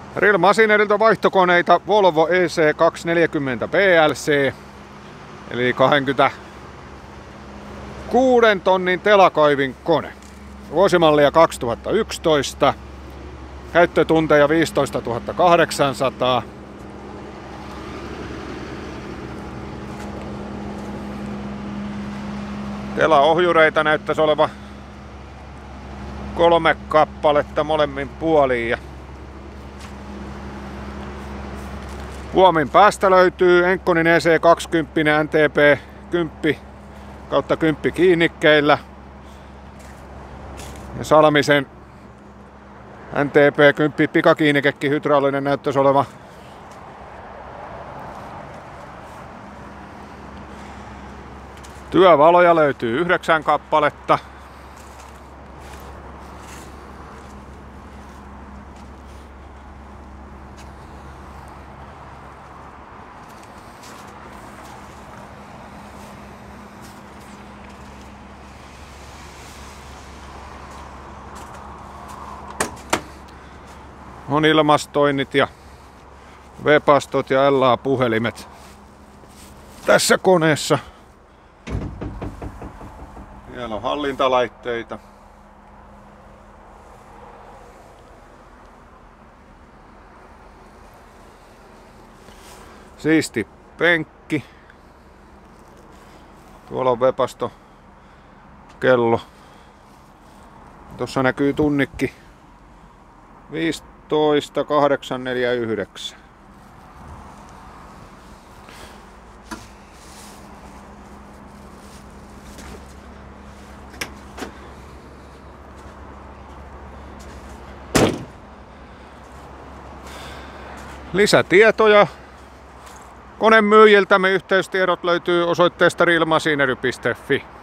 Real Machinerilta vaihtokoneita Volvo EC240 PLC, eli 26 tonnin telakaivin kone. Vuosimallia 2011, käyttötunteja 15 800. Telaohjureita näyttäisi oleva 3 kappaletta molemmin puoliin. Ja Huomin päästä löytyy Enkkonin EC20 NTP 10/10 kiinnikkeillä ja Salmisen NTP 10 pikakiinnikekin hydraulinen näyttäisi oleva. Työvaloja löytyy 9 kappaletta. On ilmastoinnit ja Webastot ja LA-puhelimet tässä koneessa. Siellä on hallintalaitteita. Siisti penkki. Tuolla on Webasto kello. Tuossa näkyy tunnikki 15.849. Lisätietoja konemyyjiltämme yhteystiedot löytyy osoitteesta realmachinery.fi.